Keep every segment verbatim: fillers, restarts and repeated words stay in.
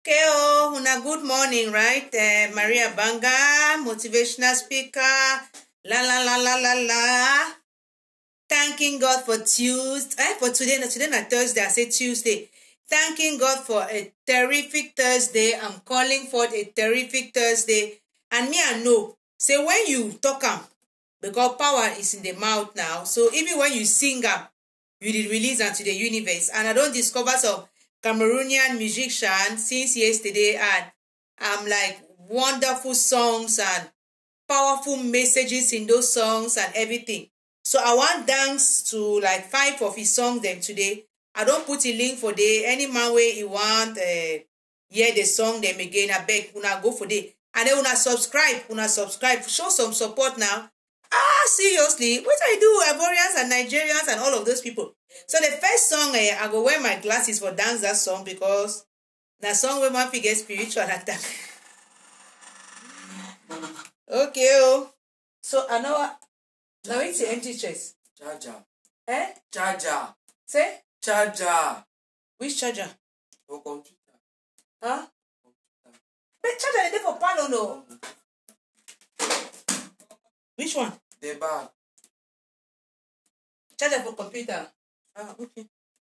Okay, oh, una good morning, right? Uh, Maria Banga, motivational speaker, la la la la la la. Thanking God for Tuesday, eh, for today, today not Thursday, I say Tuesday. Thanking God for a terrific Thursday. I'm calling for a terrific Thursday. And me, I know, say when you talk am, because power is in the mouth now. So even when you sing up, you did release unto the universe. And I don't discover some Cameroonian musicians since yesterday, and I'm like wonderful songs and powerful messages in those songs and everything. So I want dance to like five of his songs them today. I don't put a link for the any man way you want uh hear the song them again. I beg una go for the and then una subscribe, una subscribe, show some support now. Ah, seriously, what I do, Ivorians and Nigerians and all of those people. So the first song, eh, I go wear my glasses for dance that song because that song where man get spiritual attack. Okay, oh. So I know now it's the empty chest. Charger. Eh? Charger. Say? Charger. Which charger? For computer. Huh? But charger is there for palo no. Which one? The bag. Charger for computer. Ah, okay.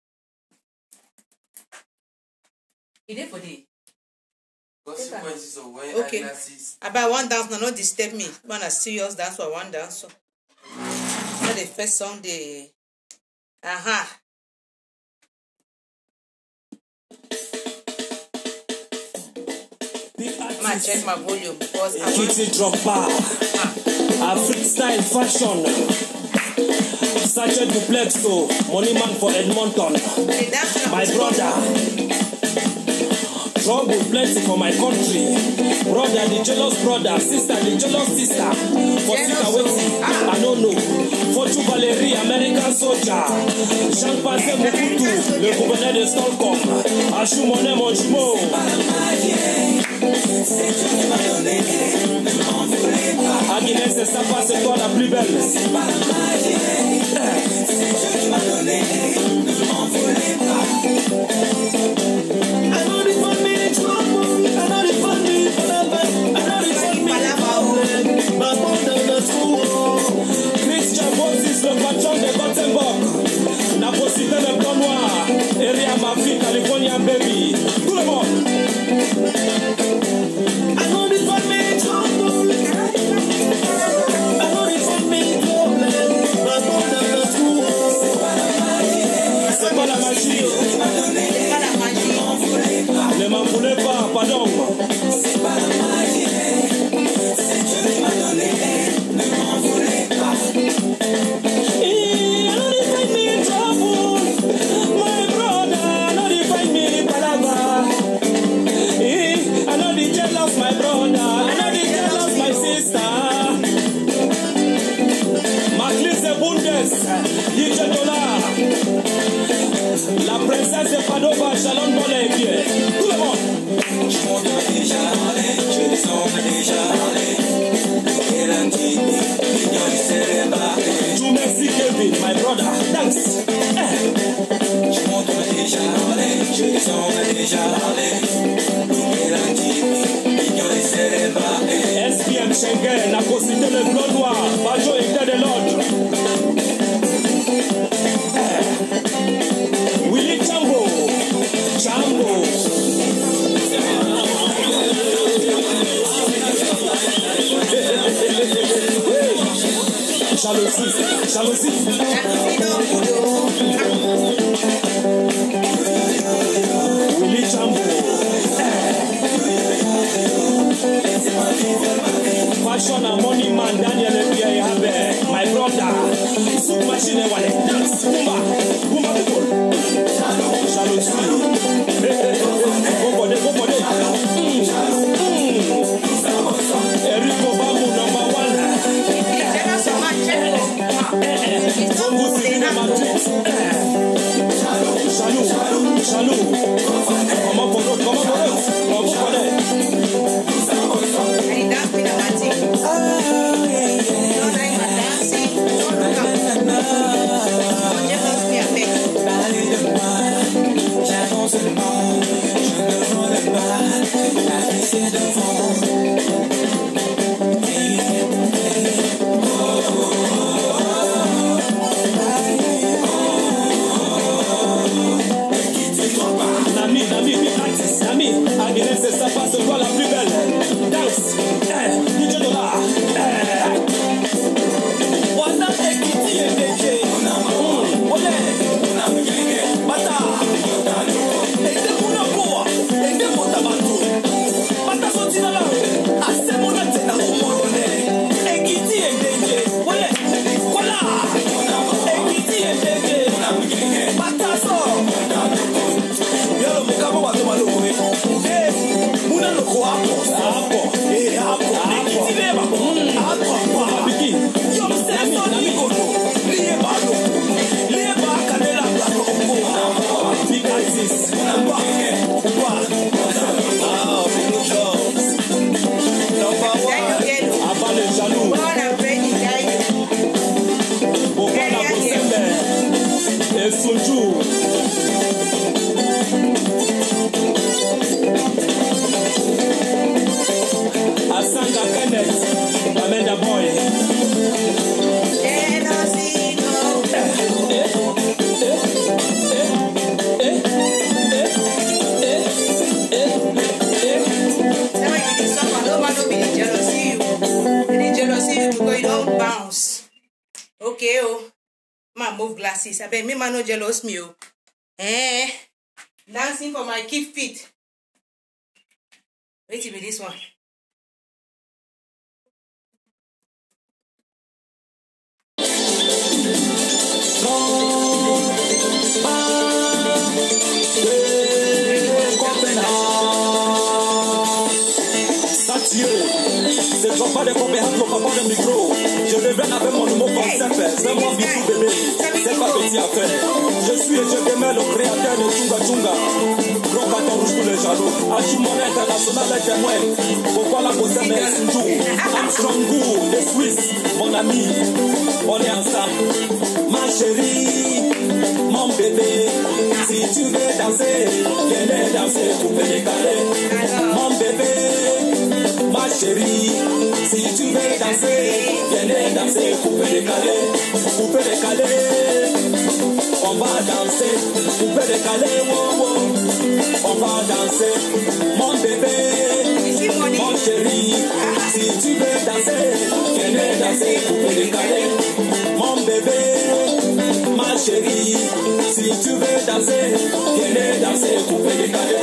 Is it for the Consequences of wearing okay. eyeglasses. I buy one dance, no, not disturb me. One a serious dance for one dance. So that's the first song they aha. I'm gonna check my volume because I want Kitty dropper, a freestyle fashion. Sachet Duplexo, money man for Edmonton. the dance My brother, trouble plenty for my country. Brother, the jealous brother, sister, the jealous sister. For Sikaweti, I don't know. Fortune Valerie, American soldier. Champagne Mokutu, le gouverneur de Stockholm. Ashumone Monchimo. Aguilera, c'est ça, c'est toi la plus belle. I know the fun me trouble, I know the fun me problem, I know the fun me problem. My mother the school. Christian Moses, le patron de Gothenburg. La possibilité de blanc noir. Area Mafi, California baby. Tout le monde. I know the fun me trouble. I know the fun me problem. My mother the school. C'est pas la magie. Ne m'en voulez pas, pardon. C'est pas la magie, c'est Dieu qui m'a donné. Ne m'en voulez pas. I know they find me in trouble, my brother. I know they find me in palava. I know they jealous my brother. I know they jealous my sister. Maclise Bundes, dix dollars. La princesse de Padova, Shalom dans les pieds. Tout le monde. Je monte déjà allé, je descends déjà allé. Tu merci Kevin, my brother. Thanks. Je monte déjà allé, je descends déjà allé. S P M Schengen, la possibilité le blanc noir. Bajo était de l'ordre. Willy Chambo, Chambo. Jalousie, jalousie. Willy Chambo. Fashion and money man, Daniel c'est devant. Nami, Nami, we practice. Nami, Aguilera, c'est ça passe toi la plus belle. Dance, eh, D J Dollar, eh. Wana ekiti endeke, ole, bata, ende muna poa, ende mota batu, bata sotina la, ase muna tena kumone, ekiti endeke, ole, kola, ekiti endeke, bata so. Yalo mukabo watu maloko eh muna loko hapo hapo eh hapo ekiti leba hapo hapo biki yo msemi na mikono liye bado liye baka nela plato ko bikasis namba kwa ah big jobs number one abale jaloux Bora Freddy Gaio. bokana bosembe et soju. Asanga Kenneth, Amanda Boy. Eh, no, sí, no. Eh, eh, eh, eh, eh, eh, eh. Never give me someone, no one will be the jealousy you. The jealousy you because you don't bounce. Okay, oh. Ma move glasses. I bet me man no jealous me, oh. Eh. Dancing for my keep fit. Wait till me this one. C'est ton pas de Copenhague, ton papa de micro. Je reviens avec mon nouveau concept. Fais-moi bisou bébé. C'est pas petit affaire. Je suis et je demeure le créateur de Chunga Chunga. Gros carton rouge pour les jaloux. Achimone international est témoin. Pourquoi la concept est Sinjou? Armstrong Gou, les Suisses, mon ami. On est ensemble. Ma chérie, mon bébé. Si tu veux danser, viens danser pour me décaler. Mon bébé, ma chérie, si tu veux danser, viens danser, couper décalé, couper décalé. On va danser, couper décalé, wow, wow. On va danser, mon bébé, mon chéri, si tu veux danser, viens danser, couper décalé. Mon bébé, ma chérie, si tu veux danser, viens danser, couper décalé.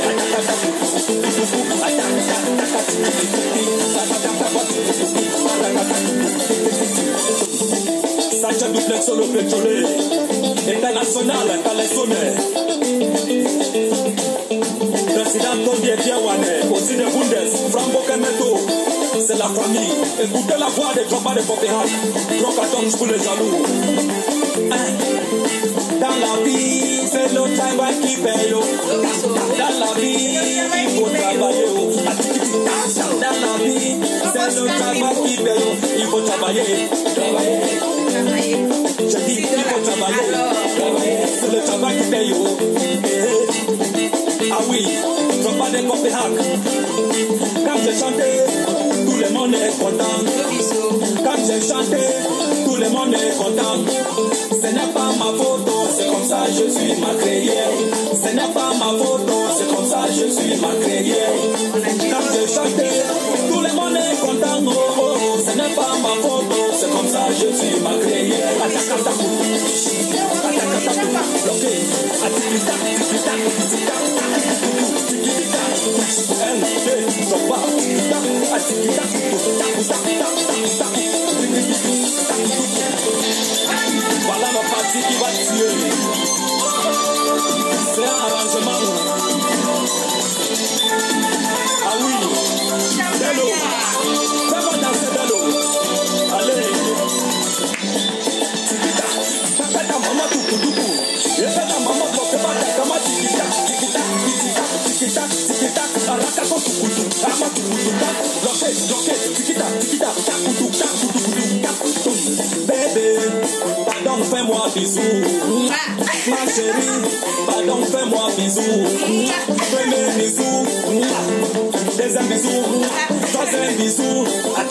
Sacha duplex solo pétrolier international Calais. Président Tony Diawane, aussi de Bundes, Frambo Kemeto, c'est la famille. Écoutez la voix des copains de Copenhague, Gros carton pour les jaloux. Dans la vie, c'est le travail qui paye. Dans la vie, il faut travailler. Dans la vie, c'est le travail qui paye. Il faut travailler. Travailler. Je dis qu'il faut travailler. Travailler. C'est le travail qui paye. Ah oui, Copain de Copenhague. Quand j'ai chanté, tout le monde est content. Quand j'ai chanté, tout le monde est content. Ce n'est pas ma photo, c'est comme ça je suis ma créée. Ce n'est pas ma photo, c'est comme ça je suis ma créée. Quand j'ai chanté, tout le monde est content. Oh, oh. Ce n'est pas ma photo, c'est comme ça je suis ma créée. Attaque, bloqué. Voilà ma partie qui va tuer. C'est un arrangement. Ah oui. Bello. Fais-moi danser Bello. Allez. Tikita. Takata maman tukuduku. Yepeta maman tokebata kama tikita. Tikita. Tikita. Tikita. Tikita. Araka tukudu. Ama tukudu. Bloqué. Bloqué. Tikita. Tikita. Takudu. Takudu. Takudu. Bébé. Pardon, fais-moi bisous. Ma chérie, pardon, fais-moi bisous. Premier bisou. Deuxième bisou. bisous.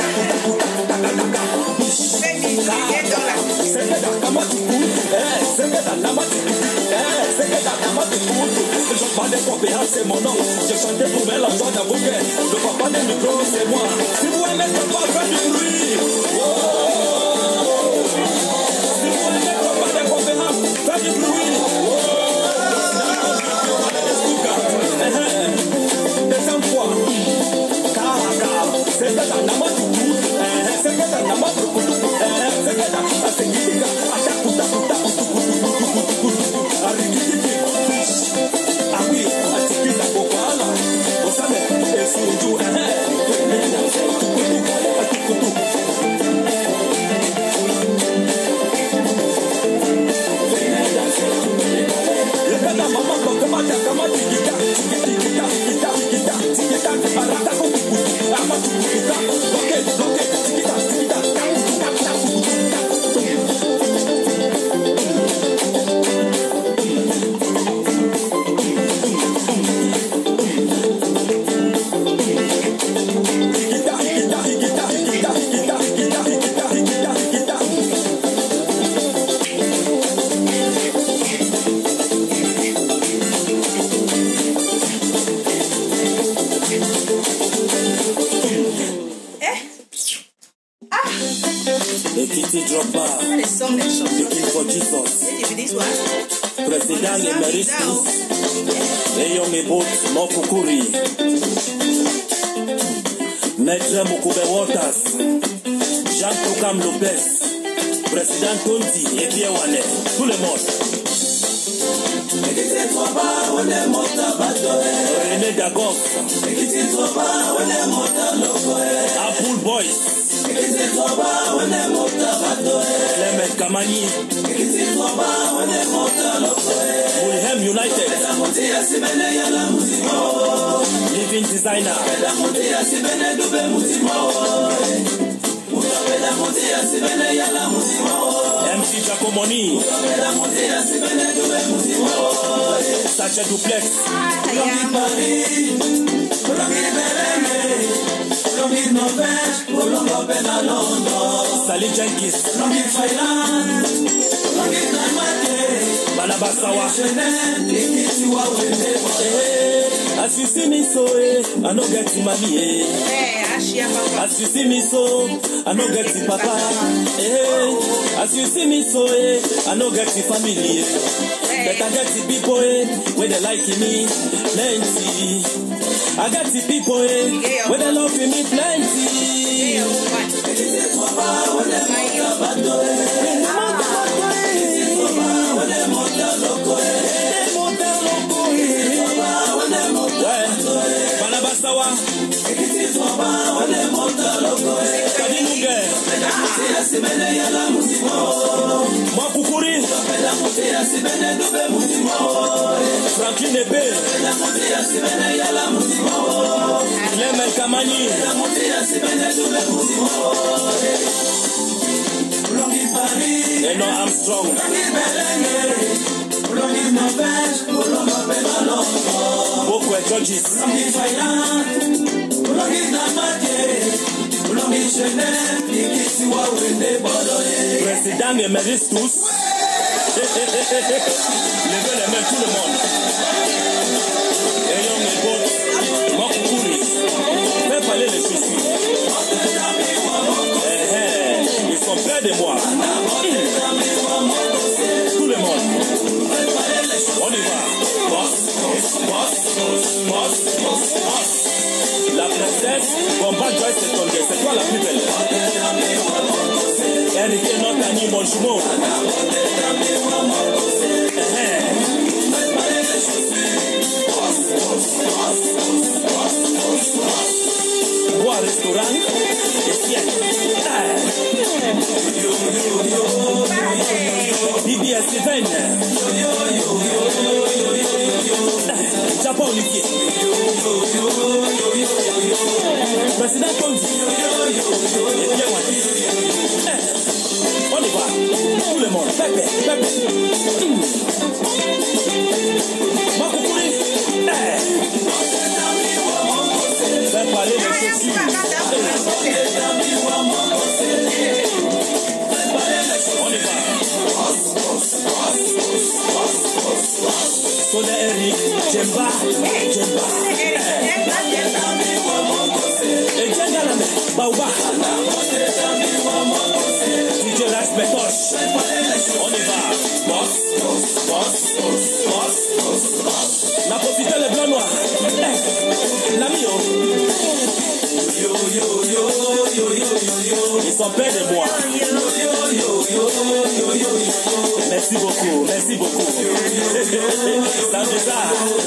C'est mon nom, j'ai chanté pour mes l'argent d'avocat. Le papa des micros, c'est moi. Si vous aimez papa, faites du bruit. Oh. Si vous aimez papa des conférences, faites du bruit. Oh. Deuxième fois. Car, car, c'est que t'as nama tout. C'est que t'as nama tout. C'est que t'as c'est qui t'es gars. Attaque tout, tout, tout, tout, ah oui, attiquer la bocala. Vous savez, et sur le jour, President Emeritus, Leon Ebot Mokukuri, Maître Mokube Waters, Jean Tokam Lopez, Président Tonti et Pierre-Wanet, tout le monde. René Dagoff, Apple Boys, Clement Kamani, Wilhelm United, Living Designer, M C Giacomoni, Sacha Duplex, Sally Jenkins, Balabasawa. As you see me so, I no get money. As you see me so, I no get papa. As you see me so, I no get family. But I get the people where they like me plenty. I got the people where they love me plenty. Balabasawa, Kadinunge, Makukuri, Franklin Ebe, Clement Kamani, Eno Armstrong, Bokwe Georges, Président Emeritus, levez les mains tout le monde. Ayons mes bottes, Mokukuri, fais parler les chaussures. Ils sont près de moi. Tout le monde. On y va. Boss, boss, boss, boss, boss. La princesse, combat Joyce et Tongue, c'est toi la plus belle. Eric et notre ami, mon jumeau. Bois restaurant, et siècle. Bibi et Steven. Japon Olivier. Président Kondi. Et bien on y va. Tout le monde. Pepe, Pepe. Makukuri. sont près de moi. Merci beaucoup, merci beaucoup. Ça fait ça.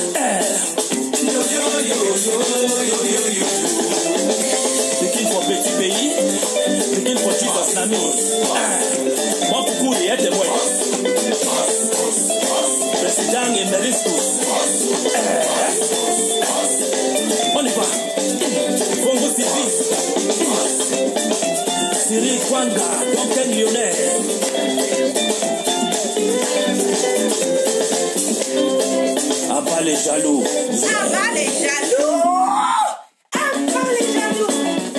Pekin pour petit pays, Pekin pour Jesus Nami. Moi pour courir, aide-moi. Président Emeritus. On y va. Congo Civis. Cyril Kwanga, Docteur Lyonnais. Abat les jaloux. Abat les jaloux. Abat les jaloux.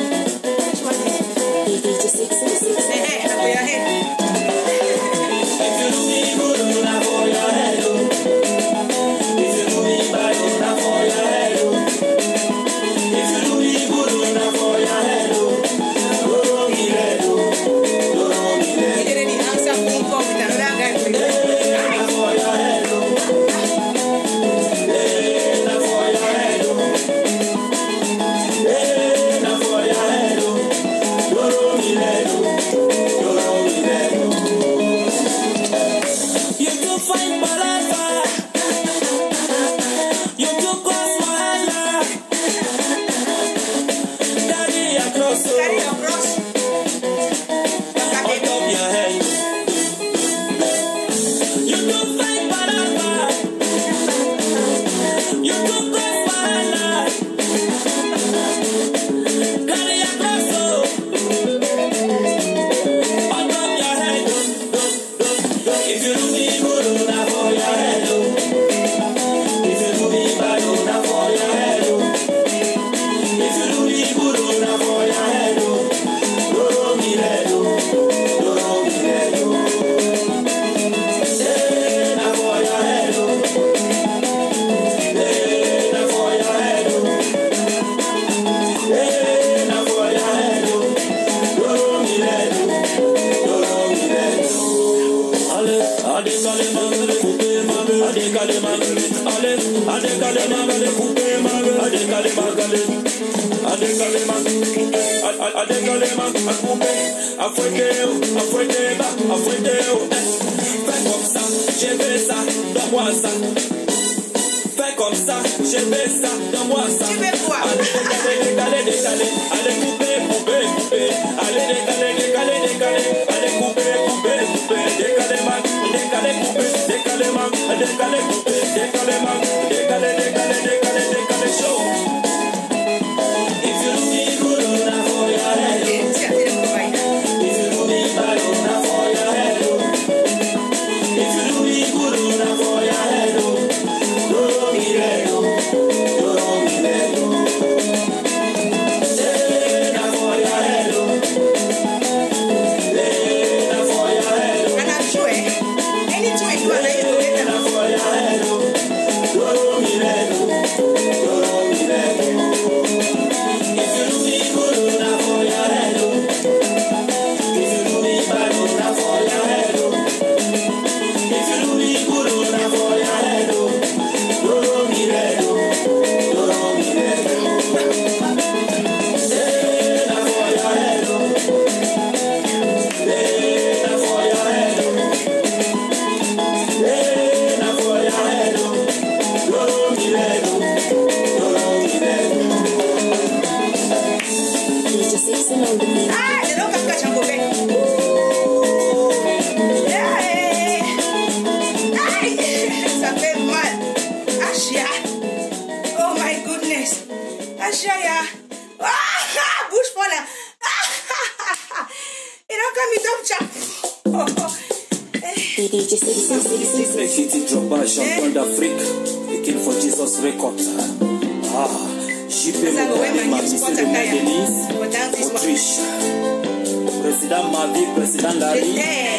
Hey, hey, up your head. If you do me good, na for your head. If you do me bad, na for your head. If you do me good, na for your head. Don't me head. Don't me head. You didn't answer phone call with another guy. Na for your head. Na for your head. Na for your head. Don't me head. Don't me head. You too fine forever. You too close forever. Carry your cross. Carry your cross. On top your head. You too fine forever. You too close forever. Carry your cross. On top your head. If you do me good, na for your head. If you do me bad, na for your head. If you do me good, na for your head. Don't me head. Don't me head. Eh, na for your head. Eh, na for your head. Eh, na for your head. Don't me head. Don't me head. Allez, allez, allez, allez, coupez ma gueule. Allez, allez, allez, allez, allez, allez, coupez ma gueule. Allez, allez, allez, allez, allez, allez, allez, allez, coupez. Affouettez, affouettez, bah, affouettez. Fais comme ça, j'ai fait ça, donne-moi ça. Fais comme ça, j'ai fait ça, donne-moi ça. Tu veux quoi? Allez, décaler, décaler, allez, couper, couper, couper. Allez, décaler, décaler, décaler, allez, couper, couper, couper. Décaler, man, décaler, couper, décaler, man, décaler, couper, décaler, man, décaler, décaler, décaler, décaler, show. If you do me good, na for your head. Okay, see, I didn't provide that. If you do me bad, na for your head. If you do me good, na for your head. Don't me head. Don't me head. Eh, na for your head. Eh, na for your head. And I'm sure anything I do, I like to get Na them. for your head. Don't me head. Don't me head. If you do me good, na for your head. If you do me bad, na for your head. If you do me good, na for your head. Don't me head. Don't me head. Eh, na for your head. Eh, na for your head. Eh, na for your head. Don't me head. Don't me head. Ah, they don't come catch and go back. Yeah. Ay, ça fait mal. Ashia. Oh my goodness. Ashia, yeah. Ah, bouge pas là. Ah, it don't come with up chap. City Drogba, champion d'Afrique, Pekin for Jesus Records. Ah, Chipé Moutali, Mamisi de Madelis, Autriche. Président Mavi, président Larry,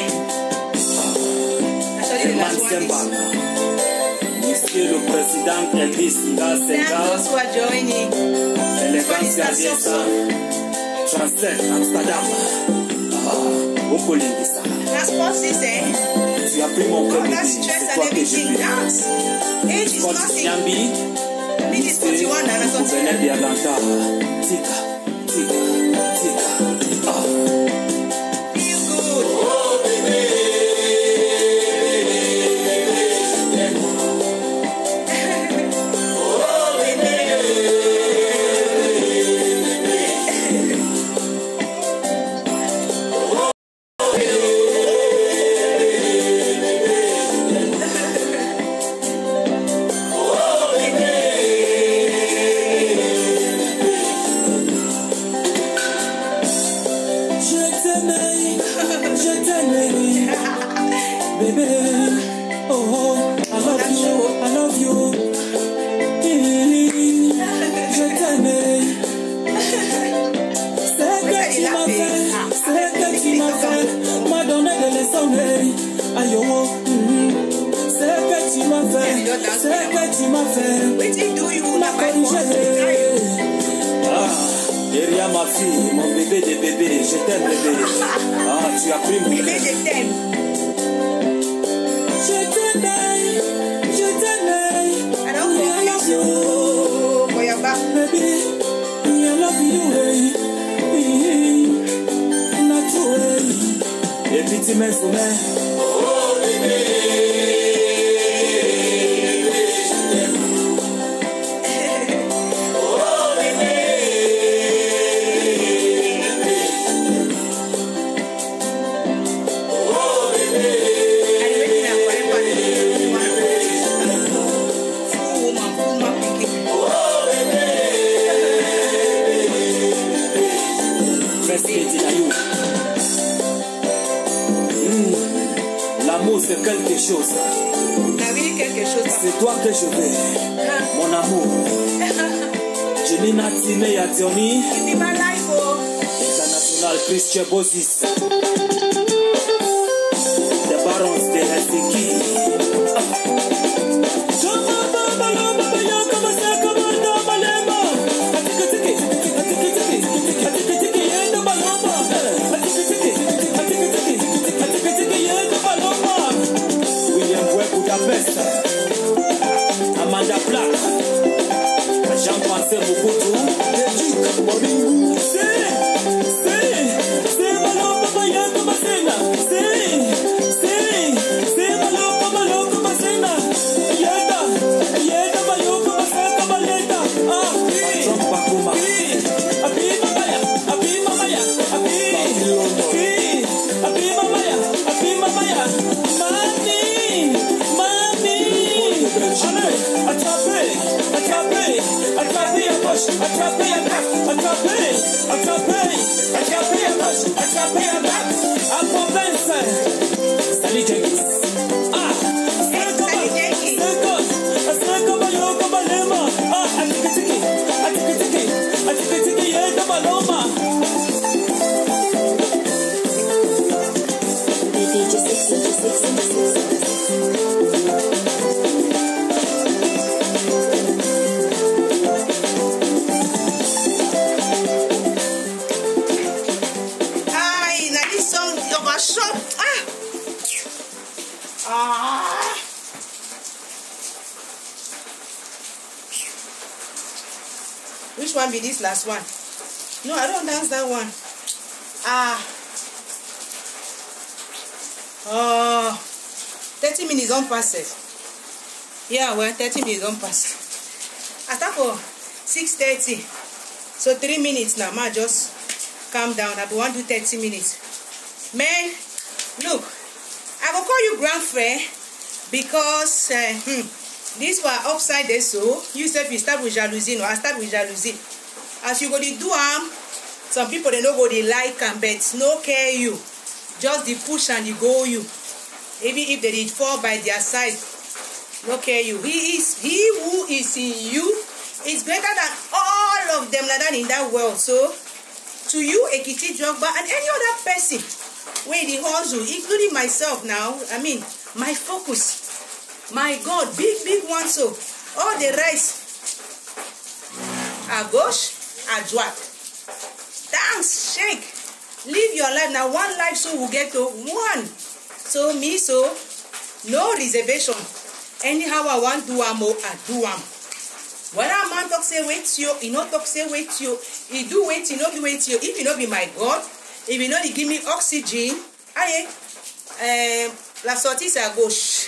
Herman Sembang. Monsieur le président Elvis Ngasenga, Those who are joining. Élégance Gadiesa, Transfer Amsterdam. Ah, Okolingisa. Transport system. Tu as pris mon cœur, All that baby. stress C'est and toi que je everything. veux. Dance. Age is Scott nothing. Nyambi, Me is forty-one and I vous continue. venez d'Atlanta. Tika, tika, tika. Ah. Merci, mon bébé de bébé, je t'aime bébé. Ah, tu as pris mon Bébé, cœur. je t'aime. Je t'aime, je t'aime. I don't confuse you for your back. Baby, I love you, hey. Not you, hey. Et puis tu m'aimes pour moi. Oh bébé, je t'aime. Oh bébé, oh bébé. I ready now for everybody. Full woman, full man picking. Merci Betty Nayou. Mm. L'amour c'est quelque chose. T'as vu quelque chose? C'est toi que je veux. Mon amour. Jemina Time Yationi. Give me my life, oh. International Christian Bossis. The Barons de Helsinki. William Webb Budapest. Amanda Black. Jean-François Mobutu. C'est, c'est, c'est maloko mayako masena. C'est, c'est, c'est maloko maloko masena. Yeda, yeda maloko maseka maleta. Ah, Trump bakuma. Abi mamaya, abi mamaya, abi. Abi mamaya, abi mamaya. Mami, mami. Allez, attrapez, attrapez, attrapez à gauche, attrapez à droite, attrapez, attrapez, attrapez à gauche, attrapez à droite. À province. Salut Jenkins. Ah, c'est comme, c'est comme, c'est comme yoko balema. Ah, atikitiki, atikitiki, atikitiki yeko baloma. Aye, now this song overshot. Ah! Ah! Which one be this last one? No, I don't dance that one. Ah! Oh! thirty minutes on pass it. Yeah, well, thirty minutes on pass. I start for six thirty. So three minutes now. Ma just calm down. I want to do thirty minutes. Man, look, I will call you grand frère because uh, hmm, these were upside there. So you said you start with jalousie. No, I start with jalousie. As you go to do am, some people they no go they like and bet no care you. Just the push and the go you. Even if they did fall by their side, no care you. He is he who is in you is better than all of them like that in that world. So to you, Ekiti Jogba, and any other person where the hustle, including myself now, I mean, my focus, my God, big, big one. So all the rest, à gauche, à droite. Dance, shake, live your life. Now one life, so we'll get to one. So me, so no reservation. Anyhow I want do am, I do am. Whether a man talk say wait you, he not talk say wait you, he do wait, he not do wait you. If he not be my God, if he not give me oxygen, aye, um, la sortie c'est à gauche.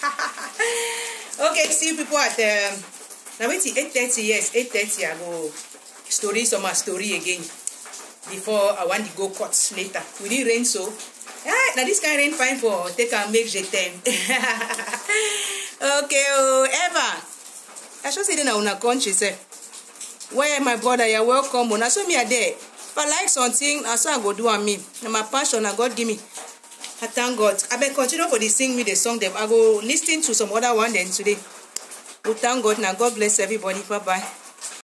Okay, see people at um, now wait till eight thirty. Yes, eight thirty. I go story some more story again before I want to go cuts later. We didn't rain so. Ah, now this kind of rain fine for take and make je t'aime. Okay, oh, Eva. I should say that una country say. Where my brother, you're welcome. When I saw me a day. If I like something, I saw I go do on me. And my passion, I God give me. I thank God. I been continue for the sing with the song them. I go listen to some other one then today. We thank God. Now God bless everybody. Bye bye.